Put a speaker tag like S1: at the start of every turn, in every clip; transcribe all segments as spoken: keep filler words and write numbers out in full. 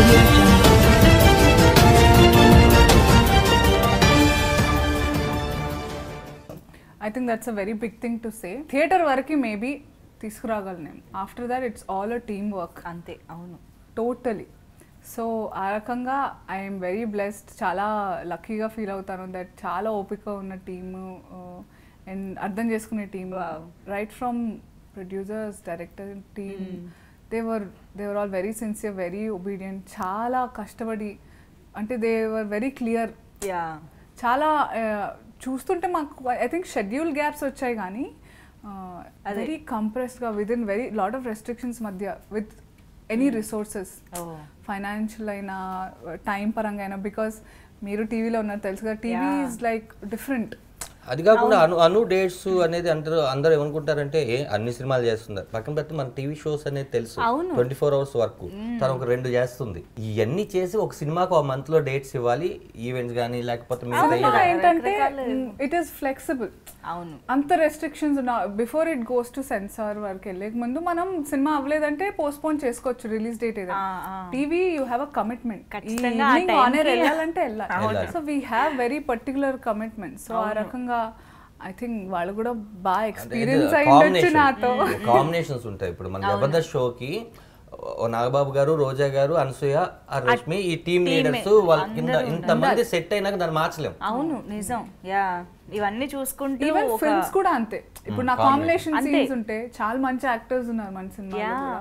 S1: Audio Jungle.
S2: I think that's a very big thing to say. Theatre varaki maybe తీసుకురాగలను. After that it's all a teamwork.
S3: అంతే అవును.
S2: Totally. So ఆ రకంగా I'm very blessed, చాలా లక్కీగా feel అవుతాను that చాలా ఓపిక ఉన్న టీము అండ్ అర్థం చేసుకునే team, right from producers, director, team, they were they were all very sincere, very obedient, చాలా కష్టపడి, అంటే they were very clear.
S3: Yeah
S2: చాలా చూస్తుంటే మాకు ఐ థింక్ షెడ్యూల్ గ్యాప్స్ వచ్చాయి కానీ వెరీ కంప్రెస్డ్గా within very lot of restrictions మధ్య విత్ ఎనీ రిసోర్సెస్, ఫైనాన్షియల్ అయినా టైం పరంగా అయినా, బికాస్ మీరు టీవీలో ఉన్నారు తెలుసు కదా, టీవీ ఈజ్ లైక్ డిఫరెంట్.
S4: అది కాకుండా అను అను డేట్స్ అనేది అందరూ అందరూ ఏమనుకుంటారంటే అన్ని సినిమాలు చేస్తున్నారు, పక్కన పెడితే మన టీవీ షోస్ అనేది తెలుసు, ట్వంటీ ఫోర్ అవర్స్ వర్క్ తను ఒక రెండు చేస్తుంది. ఇవన్నీ చేసి ఒక సినిమాకు ఒక మంత్ లో డేట్స్ ఇవ్వాలి, ఈవెంట్స్ కానీ లేకపోతే
S2: ఏంటంటే ఇట్ ఈస్ ఫ్లెక్సిబుల్.
S3: అవును,
S2: అంత రెస్ట్రిక్షన్స్ ఉన్న before it goes to censor వరకు వెళ్ళే ముందు మనం సినిమా అవ్వలేదంటే పోస్ట్పోన్ చేసుకోవచ్చు రిలీజ్ డేట్ ఏదైనా. TV you have a commitment, వెళ్ళాలంటే వెళ్ళాలి. So we have very particular commitment. So ఆ రకంగా ఐ థింక్ వాళ్ళు కూడా బాగా ఎక్స్పీరియన్స్ అయ్యిండొచ్చు నాతో.
S4: కాంబినేషన్స్ ఉంటాయి. ఇప్పుడు మన జబర్దస్త్ షోకి నాగబాబు గారు, రోజా గారు, అనసూయ, రష్మి, ఈ టీమ్ లీడర్స్ వాళ్ళ కింద ఇంతమంది సెట్ అయినాక దాన్ని మార్చలేం.
S3: అవును నిజం. యా ఇవన్నీ చూసుకుంటే
S2: ఈవెన్ ఫిల్మ్స్ కూడా అంతే. ఇప్పుడు నా కాంబినేషన్ సీన్స్ ఉంటే చాలా మంచి యాక్టర్స్ ఉన్నారు మన సినిమాలో.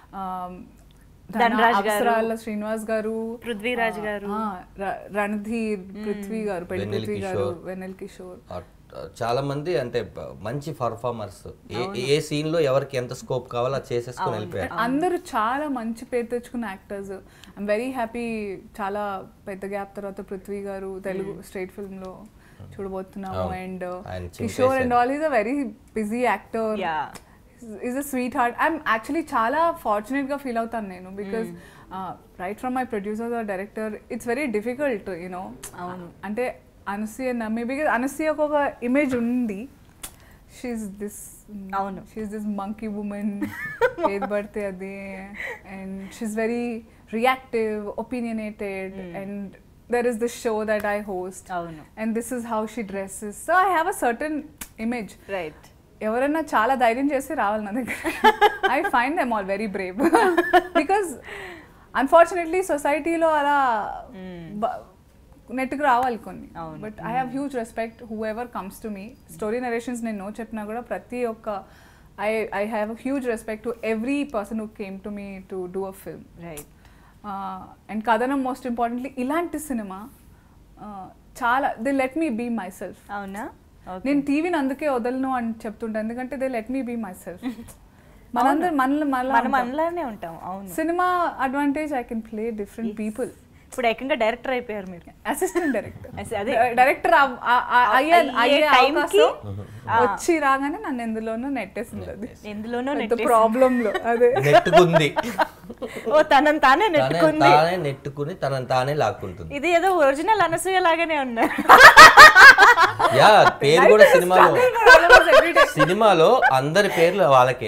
S2: అప్సరాల శ్రీనివాస్ గారు,
S3: పృథ్వీరాజ్ గారు,
S2: రణధీర్ పృథ్వీ గారు, పెళ్లి పృథ్వీ గారు, వెన్నెల్ కిషోర్,
S4: చాలా మంది అంటే మంచి పర్ఫార్మర్స్. ఏ సీన్ లో ఎవరికి ఎంత స్కోప్ కావాలో అది చేసేసుకుని వెళ్ళిపోయారు.
S2: అందరూ చాలా మంచి పేరు తెచ్చుకున్న యాక్టర్స్. I'm very happy. చాలా పెద్ద గ్యాప్ తర్వాత పృథ్వీ గారు తెలుగు స్ట్రైట్ ఫిల్మ్ లో చూడబోతున్నాము. And Kishore and all is a very busy actor, is a sweetheart. I'm actually చాలా ఫార్చునేట్ గా ఫీల్ అవుతాను నేను, because right from my producer or director it's very difficult you know. అంటే అనసూయ నమ్మి, బికాజ్ అనసూయకు ఒక ఇమేజ్ ఉంది, షీఈస్ దిస్
S3: అవును
S2: షీఈస్ దిస్ మంకీ ఉమెన్, ఏది పడితే అది, and she is very reactive, opinionated, and there is this show that I host,
S3: అవును,
S2: and this is how she dresses. So I have a certain image.
S3: Right.
S2: ఎవరైనా చాలా ధైర్యం చేసి రావాలి నా దగ్గర. I find them all very brave, because unfortunately సొసైటీలో అలా నెట్కి రావాలి కొన్ని. But I have huge respect whoever comes to me. Story narrations నేను నో చెప్పినా కూడా ప్రతి ఒక్క I I have huge respect to every person who came to me to do a film.
S3: Right.
S2: And Kathanam most importantly ఇలాంటి సినిమా చాలా they let me be myself.
S3: అవునా,
S2: నేను టీవీని అందుకే వదలను అని చెప్తుంటా, ఎందుకంటే they let me be myself. మనందరం మన
S3: మనలానే ఉంటాం. అవును,
S2: సినిమా advantage I can play different people.
S3: ఇప్పుడు ఏకంగా డైరెక్టర్ అయిపోయారు మీరు,
S2: అసిస్టెంట్ డైరెక్టర్.
S3: అదే
S2: డైరెక్టర్ అయ్యే అవకాశం వచ్చి రాగానే నన్ను ఎందులోనూ నెట్టేసింది, అది
S3: ఎందులోనూ
S2: ప్రాబ్లమ్ లో అదే
S4: నెట్టుకుంది.
S3: ఓ తనని తానే నెట్టుకుంది,
S4: తానే నెట్టుకుని తనని తానే లాక్కుంటుంది.
S3: ఇది ఏదో ఒరిజినల్ అనసూయ లాగానే ఉన్నా.
S4: యా పేరు కూడా సినిమాలో సినిమాలో అందరి పేర్లు వాళ్ళకే.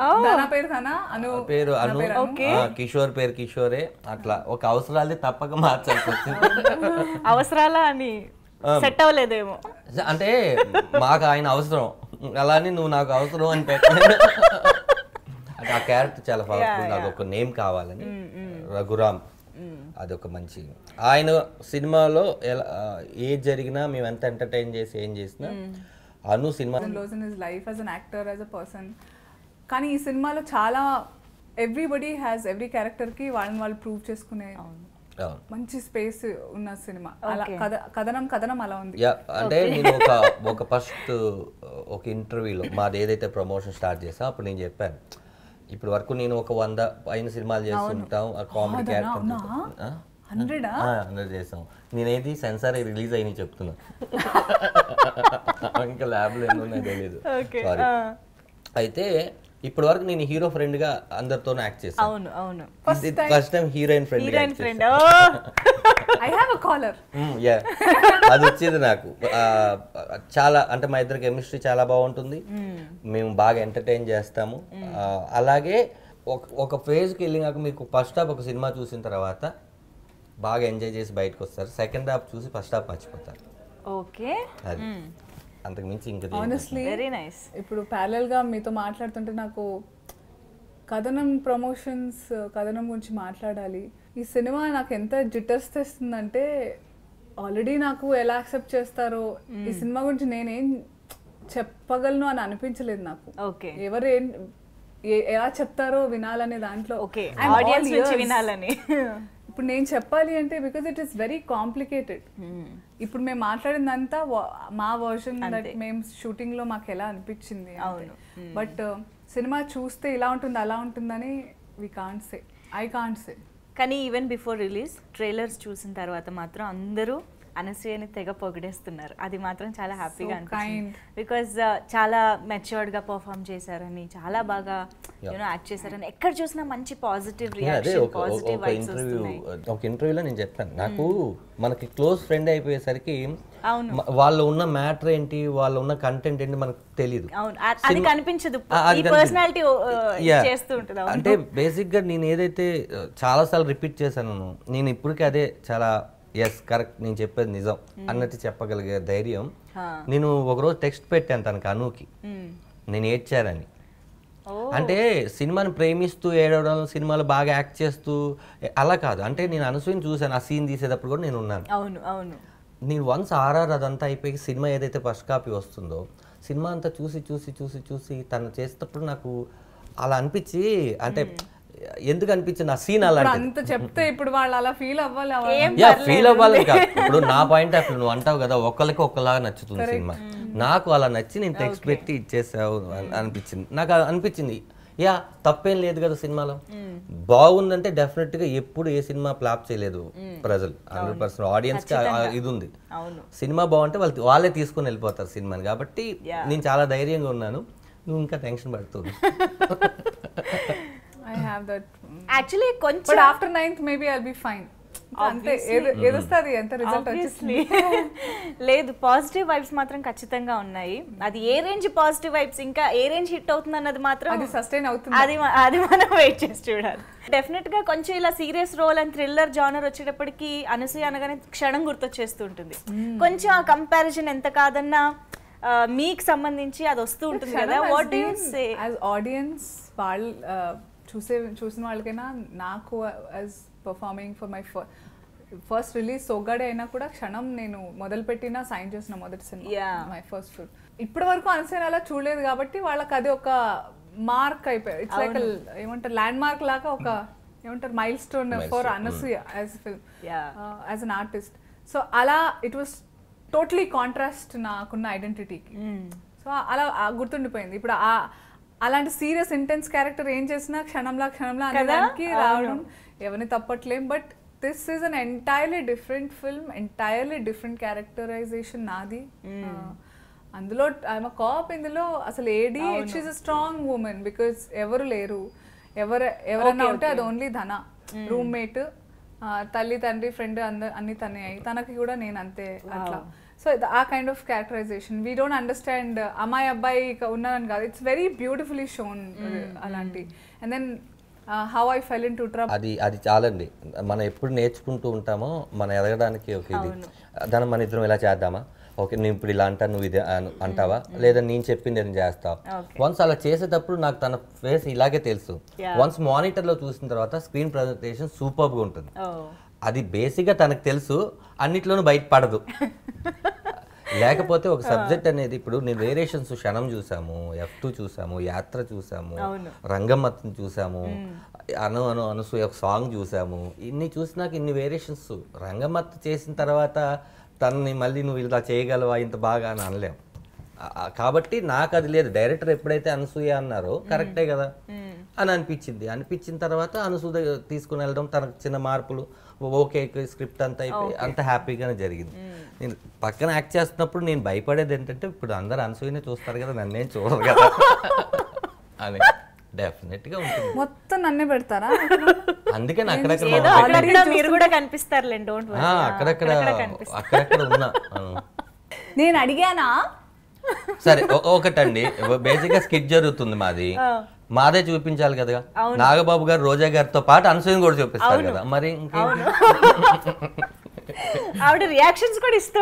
S4: పేరు అను, కిషోర్ పేరు కిషోరే. అట్లా ఒక అవసరాలు తప్పక మార్చాల్సి వచ్చింది.
S3: అవసరాలా అని సెట్ అవ్వలేదేమో,
S4: అంటే మాకు ఆయన అవసరం, అలానే నువ్వు నాకు అవసరం అని పెట్ట. ఆ క్యారెక్టర్ చాలా పవర్ఫుల్, నాకు ఒక నేమ్ కావాలని. రఘురామ్ అదొక మంచి. ఆయన సినిమాలో ఎలా ఏది జరిగినా మేము ఎంత ఎంటర్టైన్ చేసి ఏం చేసినా అను సినిమా
S2: life as an actor, as a person. కానీ ఈ సినిమాలో చాలా ఎవ్రీబడి హ్యాస్ ఎవ్రీ క్యారెక్టర్ కి వాళ్ళని వాళ్ళు ప్రూవ్ చేసుకునే మంచి స్పేస్ ఉన్న సినిమా. అలా కథనం కథనం అలా ఉంది.
S4: అంటే నేను ఒక ఒక ఫస్ట్ ఒక ఇంటర్వ్యూలో మాది ఏదైతే ప్రమోషన్ స్టార్ట్ చేసా అప్పుడు నేను చెప్పాను, ఇప్పుడు వరకు నేను ఒక వంద పైన సినిమాలు చేస్తుంటాం, కామెడీ క్యారెక్టర్ హండ్రెడ్ చేసాం. నేనేది సెన్సార్ రిలీజ్ అయ్యి చెప్తున్నా, ఇంకా ల్యాబ్లో ఏమో తెలియదు. సారీ. అయితే ఇప్పటి వరకు నేను హీరో ఫ్రెండ్ గా అందరితో యాక్ట్ చేశాను.
S3: అవును అవును,
S4: first time heroine friend
S3: heroine friend.
S2: I have a caller.
S4: Yeah అది వచ్చేది నాకు. చాలా అంటే మా ఇద్దరు కెమిస్ట్రీ చాలా బాగుంటుంది, మేము బాగా ఎంటర్టైన్ చేస్తాము. అలాగే ఒక ఒక ఫేజ్కి వెళ్ళినాక మీకు ఫస్ట్ హాఫ్ ఒక సినిమా చూసిన తర్వాత బాగా ఎంజాయ్ చేసి బయటకు వస్తారు, సెకండ్ హాఫ్ చూసి ఫస్ట్ హాఫ్ మర్చిపోతారు.
S3: ఓకే,
S4: అది అంతకు మించి ఇంకా
S2: ఆనెస్ట్లీ
S3: వెరీ నైస్.
S2: ఇప్పుడు ప్యారలల్గా మీతో మాట్లాడుతుంటే నాకు కథనం ప్రమోషన్స్, కథనం గురించి మాట్లాడాలి. ఈ సినిమా నాకు ఎంత జిటర్స్ తెస్తుందంటే ఆల్రెడీ నాకు ఎలా యాక్సెప్ట్ చేస్తారో ఈ సినిమా గురించి నేనేం చెప్పగలను అని అనిపించలేదు నాకు.
S3: ఓకే,
S2: ఎవరు ఏం ఎలా చెప్తారో వినాలనే దాంట్లో
S3: ఓకే ఆడియన్స్ నుంచి వినాలని.
S2: ఇప్పుడు నేను చెప్పాలి అంటే because it is very complicated. ఇప్పుడు మేము మాట్లాడిందంతా మా వర్షన్ దట్ మేము షూటింగ్ లో మాకు ఎలా అనిపించింది. బట్ సినిమా చూస్తే ఇలా ఉంటుంది అలా ఉంటుందని we can't say, I can't say.
S3: కానీ ఈవెన్ బిఫోర్ రిలీజ్ ట్రైలర్స్ చూసిన తర్వాత మాత్రం అందరూ అనసూయని తెగ పొగిడేస్తున్నారు. అది మాత్రం చాలా హ్యాపీగా అనిపించింది. బికాజ్ చాలా మెచ్యూర్డ్ గా పర్ఫామ్ చేశారని, చాలా బాగా యూనో యాక్ట్ చేశారని, ఎక్కడ చూసినా మంచి పాజిటివ్ రియాక్షన్, పాజిటివ్ వైబ్స్ వస్తున్నాయి.
S4: ఒక ఇంటర్వ్యూలో నేను చెప్పాను, నాకు మనకి క్లోజ్ ఫ్రెండ్ అయిపోయేసరికి
S3: అవును
S4: వాళ్ళు ఉన్న మ్యాటర్ ఏంటి, వాళ్ళు ఉన్న కంటెంట్ ఏంటి మనకు తెలియదు.
S3: అవును, అది కనిపించదు, ఈ పర్సనాలిటీ చేస్తూ ఉంటుంది.
S4: అంటే బేసిక్ గా నేను ఏదైతే చాలా సార్లు రిపీట్ చేశాను, నేను ఇప్పటికీ అదే చాలా ఎస్ కరెక్ట్ నేను చెప్పేది నిజం అన్నట్టు చెప్పగలిగే ధైర్యం. నేను ఒకరోజు టెక్స్ట్ పెట్టాను తనకు, అనుకి నేను ఏడ్చానని. అంటే సినిమాని ప్రేమిస్తూ ఏడవడం, సినిమాలో బాగా యాక్ట్ చేస్తూ అలా కాదు. అంటే నేను అనసూయని చూశాను, ఆ సీన్ తీసేటప్పుడు కూడా నేను ఉన్నాను.
S3: అవును అవును
S4: నేను వన్స్ ఆర్ఆర్ అదంతా అయిపోయి సినిమా ఏదైతే ఫస్ట్ కాపీ వస్తుందో సినిమా అంతా చూసి చూసి చూసి చూసి తను చేసేటప్పుడు నాకు అలా అనిపించి, అంటే ఎందుకు అనిపించింది ఆ సీన్ అలా
S2: అంత చెప్తే ఇప్పుడు వాళ్ళు అలా ఫీల్ అవ్వాలి,
S4: ఫీల్ అవ్వాలి కాదు. ఇప్పుడు నా పాయింట్ ఆఫ్ నువ్వు అంటావు కదా ఒక్కరికి ఒక్కలాగా నచ్చుతుంది సినిమా, నాకు అలా నచ్చి నేను టెక్స్ట్ పెట్టి ఇచ్చేసావు అనిపించింది. నాకు అనిపించింది యా తప్పేం లేదు కదా సినిమాలో. బాగుందంటే డెఫినెట్ గా ఎప్పుడు ఏ సినిమా ఫ్లాప్ చేయలేదు ప్రజలు, హండ్రెడ్ పర్సెంట్ ఆడియన్స్ కి ఇది ఉంది. సినిమా బాగుంటే వాళ్ళు వాళ్ళే తీసుకుని వెళ్ళిపోతారు సినిమాని. కాబట్టి నేను చాలా ధైర్యంగా ఉన్నాను, నువ్వు ఇంకా టెన్షన్ పడుతుంది.
S2: I have that.
S3: Actually, కొంచెం
S2: but after ninth maybe I'll be fine. అంతే ఏదొస్తుంది ఎంత రిజల్ట్ వచ్చేసింది.
S3: లేదు, పాజిటివ్ వైబ్స్ మాత్రం ఖచ్చితంగా ఉన్నాయి. అది ఏ రేంజ్ పాజిటివ్ వైబ్స్, ఇంకా ఏ రేంజ్ హిట్ అవుతుంది అన్నది మాత్రం
S2: అది సస్టైన్ అవుతుంది,
S3: అది అది మనం వెయిట్ చేసి చూడాలి. డెఫినెట్ గా కొంచెం ఇలా serious role and thriller genre వచ్చేటప్పటికి అనసూయ అనగానే క్షణం గుర్తొచ్చేస్తూ ఉంటుంది. కొంచెం ఆ కంపారిజన్ ఎంత కాదన్నా మీకు సంబంధించి అది వస్తూ ఉంటుంది కదా. What do you say
S2: as audience? వాళ్ళు చూసే చూసిన వాళ్ళకైనా నాకు as performing for my first release Soggade అయినా కూడా క్షణం నేను మొదలుపెట్టిన సైన్ చేసిన మొదటి సినిమా మై ఫస్ట్ ఫిల్మ్. ఇప్పటి వరకు అనసూయ అలా చూడలేదు కాబట్టి వాళ్ళకి అది ఒక మార్క్ అయిపోయాయి. ఇట్స్ లైక్ ఏమంటారు ల్యాండ్ మార్క్ లాగా, ఒక ఏమంటారు milestone for Anasuya as film, as an artist. So అలా ఇట్ వాస్ టోటలీ కాంట్రాస్ట్ నాకున్న ఐడెంటిటీకి. సో అలా గుర్తుండిపోయింది. ఇప్పుడు ఆ అలాంటి సీరియస్ ఇంటెన్స్ క్యారెక్టర్ ఏం చేసినా క్షణంలా క్షణంలా అనేదానికి రావడం ఎవరిని తప్పట్లేం. But this is an entirely different film, entirely different characterization నాది. అందులో ఐఎమ్ అ కాప్, ఇందులో అసలు ఏడి it is a strong woman because ఎవరు లేరు, ఎవరు ఎవరన్నా ఉంటే అది ఓన్లీ ధన, రూమ్మేట్, తల్లి తండ్రి ఫ్రెండ్ అంద అన్ని తనే అయ్యి, తనకి కూడా నేను అంతే అట్లా. సో ఆ kind of characterization we don't understand అమ్మాయి అబ్బాయి ఉన్నానని కాదు, ఇట్స్ వెరీ బ్యూటిఫుల్లీ షోన్ అలాంటి. And then how I fell into trouble,
S4: అది అది చాలండి. మనం ఎప్పుడు నేర్చుకుంటూ ఉంటామో మనం ఎదగడానికి ఒక ఇది. దాన్ని మన ఇద్దరం ఇలా చేద్దామా, ఓకే నేను ఇప్పుడు ఇలా అంటా నువ్వు ఇది అంటావా, లేదా నేను చెప్పింది నేను చేస్తావు. వన్స్ అలా చేసేటప్పుడు నాకు తన ఫేస్ ఇలాగే తెలుసు. వన్స్ మానిటర్లో చూసిన తర్వాత స్క్రీన్ ప్రజెంటేషన్ సూపర్గా ఉంటుంది. అది బేసిక్గా తనకు తెలుసు, అన్నిట్లోనూ బయటపడదు. లేకపోతే ఒక సబ్జెక్ట్ అనేది, ఇప్పుడు నేను వేరియేషన్స్ క్షణం చూసాము, ఎఫ్ టూ చూసాము, యాత్ర చూసాము, రంగమ్మత్ని చూసాము, అను అను అనసూయ ఒక సాంగ్ చూసాము. ఇన్ని చూసినాక ఇన్ని వేరియేషన్స్. రంగమ్మత్ చేసిన తర్వాత తనని మళ్ళీ నువ్వు ఇలా చేయగలవా ఇంత బాగా అని అనలేం. కాబట్టి నాకు అది లేదు. డైరెక్టర్ ఎప్పుడైతే అనసూయ అన్నారో కరెక్టే కదా అని అనిపించింది. అనిపించిన తర్వాత అనసూయ తీసుకుని వెళ్ళడం, తనకు చిన్న మార్పులు, ఓకే స్క్రిప్ట్ అంతా అయిపోయి అంత హ్యాపీగానే జరిగింది. నేను పక్కన యాక్ట్ చేస్తున్నప్పుడు నేను భయపడేది ఏంటంటే, ఇప్పుడు అందరు అనసూయనే చూస్తారు కదా, నన్నేం చూడరు కదా అని డెఫినెట్ గా ఉంటుంది.
S2: మొత్తం నన్నే పెడతారా?
S4: అందుకని అక్కడక్కడ
S3: మీరు కూడా కనిపిస్తారులే, డోంట్ వరీ.
S4: అక్కడక్కడ అక్కడక్కడ ఉన్నా.
S2: నేను అడిగానా?
S4: సరే ఒకటండి, బేసిక్ గా స్కిట్ జరుగుతుంది మాది. మాదే చూపించాలి కదా, నాగబాబు గారు రోజా గారితో పాటు అనసూయని కూడా చూపిస్తారు కదా, మరి
S3: ఆవిడ రియాక్షన్స్ కూడా ఇస్తూ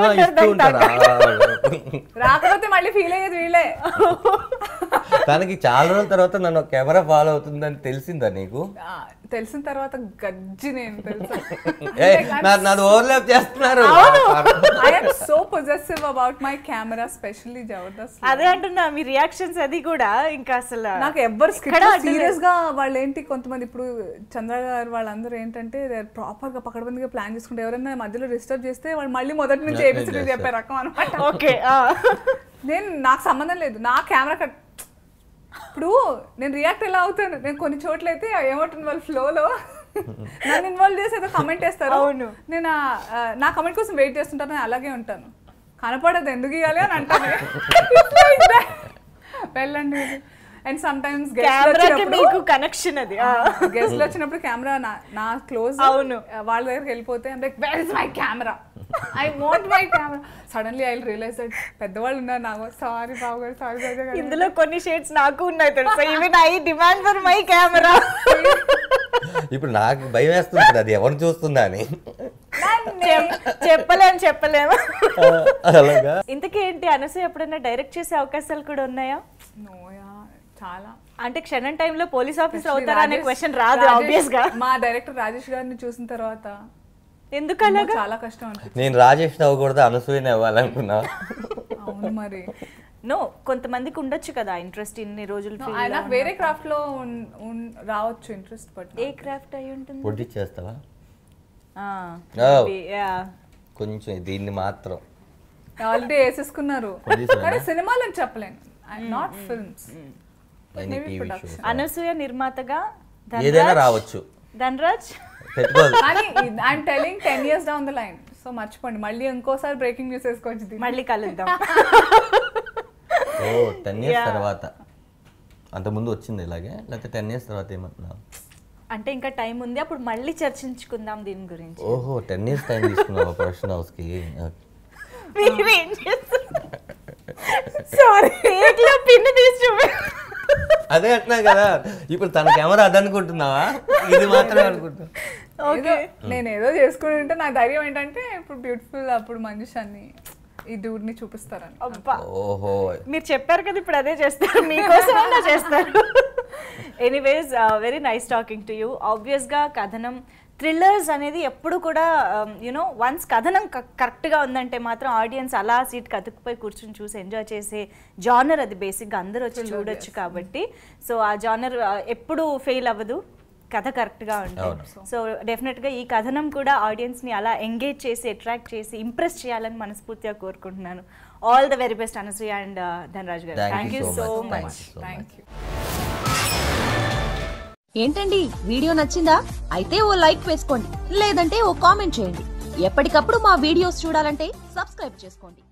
S2: రాకపోతే మళ్ళీ ఫీల్ అయ్యేది వీళ్ళే.
S4: తనకి చాలా రోజుల తర్వాత నన్ను కెమెరా ఫాలో అవుతుందని తెలిసిందా నీకు?
S2: తెలిసిన తర్వాత గజ్జి నేను తెలుసు
S4: నాది ఓవర్లాప్ చేస్తున్నారు.
S2: I am so possessive about my camera, specially Jabardasth.
S3: అదే అంటున్నా మీ రియాక్షన్స్ అది కూడా ఇంకా అసలు
S2: నాకు ఎవ్వరు సీరియస్ గా వాళ్ళు ఏంటి కొంతమంది ఇప్పుడు చంద్ర గారు వాళ్ళందరూ ఏంటంటే ప్రాపర్ గా పకడ్బందీగా ప్లాన్ చేసుకుంటే ఎవరైనా మధ్యలో డిస్టర్బ్ చేస్తే వాళ్ళు మళ్ళీ మొదటి నుంచి ఏబిసిడీ చెప్పే రకం అనమాట.
S3: ఓకే
S2: నేను నాకు సంబంధం లేదు, నా కెమెరా కట్ ఇప్పుడు నేను రియాక్ట్ ఎలా అవుతాను, నేను కొన్ని చోట్ల అయితే ఏమంటుంది వాళ్ళు ఫ్లోలో నన్ను ఇన్వాల్వ్ చేసి ఏదో కమెంట్ వేస్తారు, నేను నా కమెంట్ కోసం వెయిట్ చేస్తుంటాను, నేను అలాగే ఉంటాను, కనపడదు ఎందుకు ఇవ్వాలి అని అంటాను. వెళ్ళండి. అండ్ సమ్ టైమ్స్
S3: కనెక్షన్ అది
S2: గెస్ట్లు వచ్చినప్పుడు కెమెరా నా క్లోజ్
S3: అవును
S2: వాళ్ళ దగ్గరికి వెళ్ళిపోతే అంటే where is my camera, I want my camera. Suddenly I realise that పెద్దవాళ్ళు ఉన్నారు నాకు, సారీ బాబు గారు, సారీ బాబు గారు.
S3: ఇందులో కొన్ని షేడ్స్ నాకు ఉన్నాయి తెలుసా, even I demand for my camera.
S4: ఇప్పుడు నాకు భయం వేస్తుంది అది ఎవరు చూస్తుందా అని.
S3: చెప్పలేము చెప్పలేము ఇంతకీ ఏంటి అనసూయ ఎప్పుడైనా డైరెక్ట్ చేసే అవకాశాలు కూడా ఉన్నాయా?
S2: చాలా
S3: అంటే క్షణం టైంలో పోలీస్ ఆఫీసర్ అవుతారా అనే క్వశ్చన్ రాదు ఆబ్వియస్ గా.
S2: మా డైరెక్టర్ రాజేష్ గారిని చూసిన తర్వాత
S3: ఎందుకు అలాగా
S2: చాలా కష్టం అనిపించింది.
S4: నేను రాజేష్ అవ్వకూడదు అనసూయని అవ్వాలనుకున్నా.
S2: అవును మరి
S3: నో కొంతమందికి ఉండొచ్చు కదా ఇంట్రెస్ట్ ఇన్ని రోజులు.
S2: నాకు వేరే క్రాఫ్ట్ లో రావచ్చు ఇంట్రెస్ట్, బట్
S3: ఏ క్రాఫ్ట్ అయి ఉంటుంది?
S4: పొడి చేస్తావా? కొంచెం దీన్ని మాత్రం
S2: ఆల్రెడీ వేసేసుకున్నారు, కానీ సినిమాలు అని చెప్పలేను, నాట్ ఫిల్మ్స్.
S3: అనసూయ నిర్మాతగా
S4: ఏదైనా రావచ్చు.
S3: ధనరాజ్
S2: కానీ I'm telling ten years down the line, so మర్చిపోండి, మళ్ళీ ఇంకోసారి బ్రేకింగ్ న్యూస్ వేసుకోవచ్చు,
S3: మళ్ళీ కలుద్దాం.
S4: ఓ టెన్ ఇయర్స్ తర్వాత అంత ముందు వచ్చింది ఇలాగే, లేకపోతే టెన్ ఇయర్స్ తర్వాత ఏమంటున్నావు?
S3: అంటే ఇంకా టైం ఉంది, అప్పుడు మళ్ళీ చర్చించుకుందాం దీని గురించి.
S4: ఓహో టెన్ ఇయర్స్ టైం తీసుకున్నావు ప్రొడక్షన్ హౌస్ కి. అదే అంటున్నా కదా, ఇప్పుడు తన కెమెరా అదనుకుంటున్నావా, ఇది మాత్రమే అనుకుంటున్నా.
S2: నేను ఏదో చేసుకుని ఉంటే నా ధైర్యం ఏంటంటే ఇప్పుడు బ్యూటిఫుల్ అప్పుడు మంజుషాన్ని ఈ డూడ్ని చూపిస్తారని.
S4: ఓహో
S3: మీరు చెప్పారు కదా ఇప్పుడు అదే చేస్తారు, మీకోసమైనా చేస్తారు. Anyways very nice talking to you. ఆబ్వియస్గా కథనం థ్రిల్లర్స్ అనేది ఎప్పుడు కూడా యునో వన్స్ కథనం కరెక్ట్గా ఉందంటే మాత్రం ఆడియన్స్ అలా సీట్కి అతుక్కుపోయి కూర్చొని చూసి ఎంజాయ్ చేసే జానర్ అది, బేసిక్గా అందరూ వచ్చి చూడొచ్చు కాబట్టి. సో ఆ జానర్ ఎప్పుడు ఫెయిల్ అవ్వదు కథ కరెక్ట్గా ఉంటుంది. సో డెఫినెట్గా ఈ కథనం కూడా ఆడియన్స్ని అలా ఎంగేజ్ చేసి అట్రాక్ట్ చేసి ఇంప్రెస్ చేయాలని మనస్ఫూర్తిగా కోరుకుంటున్నాను. All the very best Anasuya and Dhanraj గారు. Thank you so much.
S2: Thank you.
S1: ఏంటండి వీడియో నచ్చిందా? అయితే ఓ లైక్ వేసుకోండి, లేదంటే ఓ కామెంట్ చేయండి. ఎప్పటికప్పుడు మా వీడియోస్ చూడాలంటే సబ్స్క్రైబ్ చేసుకోండి.